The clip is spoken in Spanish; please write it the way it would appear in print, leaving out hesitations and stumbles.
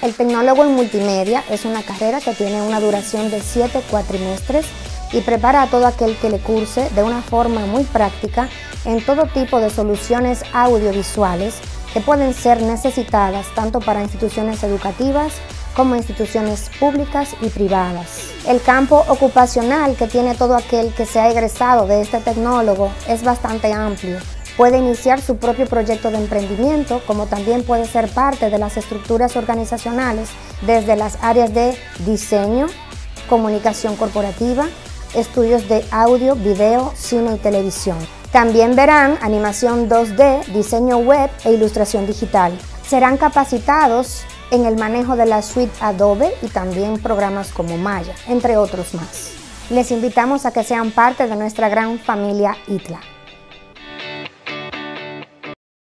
El tecnólogo en multimedia es una carrera que tiene una duración de 7 cuatrimestres y prepara a todo aquel que le curse de una forma muy práctica en todo tipo de soluciones audiovisuales que pueden ser necesitadas tanto para instituciones educativas como instituciones públicas y privadas. El campo ocupacional que tiene todo aquel que se ha egresado de este tecnólogo es bastante amplio. Puede iniciar su propio proyecto de emprendimiento, como también puede ser parte de las estructuras organizacionales desde las áreas de diseño, comunicación corporativa, estudios de audio, video, cine y televisión. También verán animación 2D, diseño web e ilustración digital. Serán capacitados en el manejo de la suite Adobe y también programas como Maya, entre otros más. Les invitamos a que sean parte de nuestra gran familia ITLA.